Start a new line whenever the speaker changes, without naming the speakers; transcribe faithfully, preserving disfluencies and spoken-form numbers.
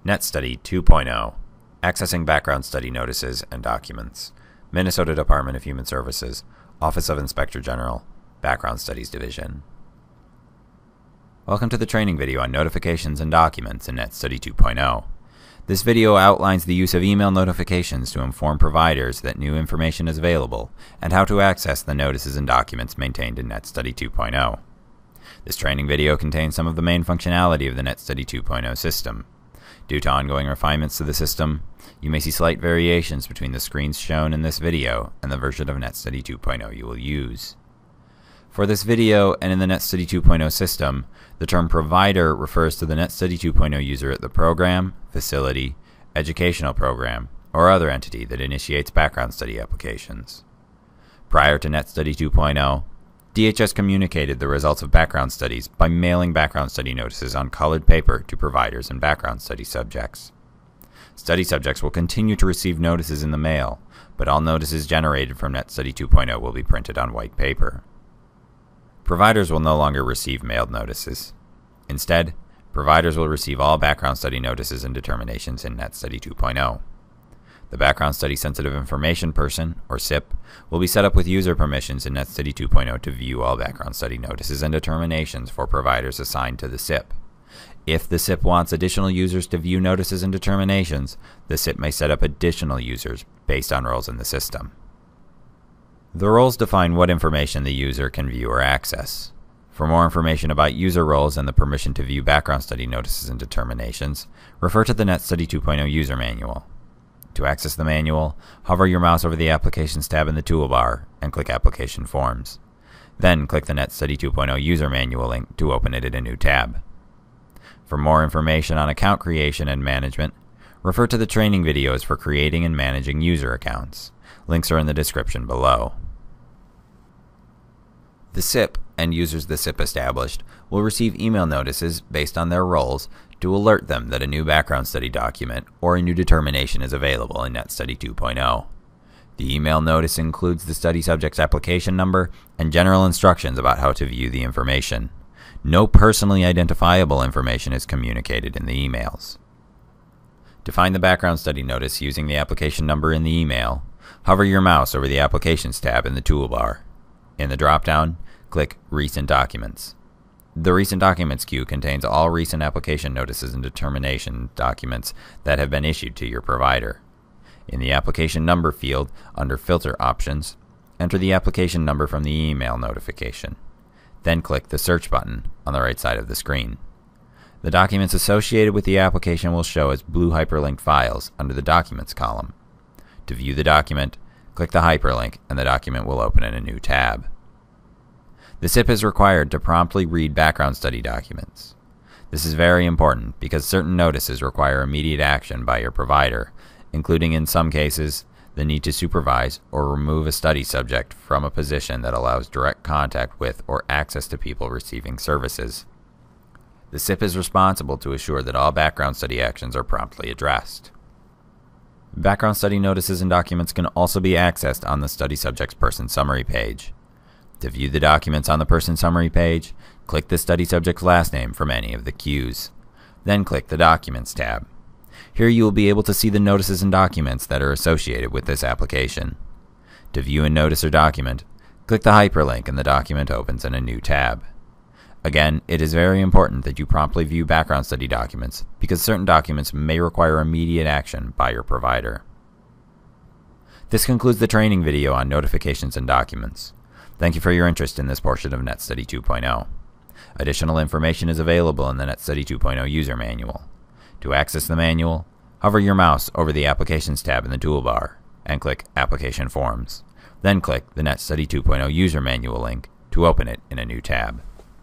Netstudy two point oh, Accessing Background Study Notices and Documents, Minnesota Department of Human Services, Office of Inspector General, Background Studies Division. Welcome to the training video on notifications and documents in Netstudy two point oh. This video outlines the use of email notifications to inform providers that new information is available and how to access the notices and documents maintained in Netstudy two point oh. This training video contains some of the main functionality of the Netstudy two point oh system. Due to ongoing refinements to the system, you may see slight variations between the screens shown in this video and the version of Netstudy two point oh you will use. For this video and in the Netstudy two point oh system, the term provider refers to the Netstudy two point oh user at the program, facility, educational program, or other entity that initiates background study applications. Prior to Netstudy two point oh, D H S communicated the results of background studies by mailing background study notices on colored paper to providers and background study subjects. Study subjects will continue to receive notices in the mail, but all notices generated from Netstudy two point oh will be printed on white paper. Providers will no longer receive mailed notices. Instead, providers will receive all background study notices and determinations in Netstudy two point oh. The Background Study Sensitive Information Person, or S I P, will be set up with user permissions in Netstudy two point oh to view all background study notices and determinations for providers assigned to the S I P. If the S I P wants additional users to view notices and determinations, the S I P may set up additional users based on roles in the system. The roles define what information the user can view or access. For more information about user roles and the permission to view background study notices and determinations, refer to the Netstudy two point oh User Manual. To access the manual, hover your mouse over the Applications tab in the toolbar and click Application Forms. Then click the Netstudy two point oh User Manual link to open it in a new tab. For more information on account creation and management, refer to the training videos for creating and managing user accounts. Links are in the description below. The S I P and users the S I P established will receive email notices based on their roles to alert them that a new background study document or a new determination is available in Netstudy two point oh. The email notice includes the study subject's application number and general instructions about how to view the information. No personally identifiable information is communicated in the emails. To find the background study notice using the application number in the email, hover your mouse over the Applications tab in the toolbar. In the drop-down, click Recent Documents. The Recent Documents queue contains all recent application notices and determination documents that have been issued to your provider. In the Application Number field, under Filter Options, enter the application number from the email notification. Then click the Search button on the right side of the screen. The documents associated with the application will show as blue hyperlinked files under the Documents column. To view the document, click the hyperlink and the document will open in a new tab. The S I P is required to promptly read background study documents. This is very important because certain notices require immediate action by your provider, including in some cases the need to supervise or remove a study subject from a position that allows direct contact with or access to people receiving services. The S I P is responsible to assure that all background study actions are promptly addressed. Background study notices and documents can also be accessed on the study subject's person summary page. To view the documents on the person summary page, click the study subject's last name from any of the queues. Then click the Documents tab. Here you will be able to see the notices and documents that are associated with this application. To view a notice or document, click the hyperlink and the document opens in a new tab. Again, it is very important that you promptly view background study documents because certain documents may require immediate action by your provider. This concludes the training video on notifications and documents. Thank you for your interest in this portion of Netstudy two point oh. Additional information is available in the Netstudy two point oh User Manual. To access the manual, hover your mouse over the Applications tab in the toolbar and click Application Forms. Then click the Netstudy two point oh User Manual link to open it in a new tab.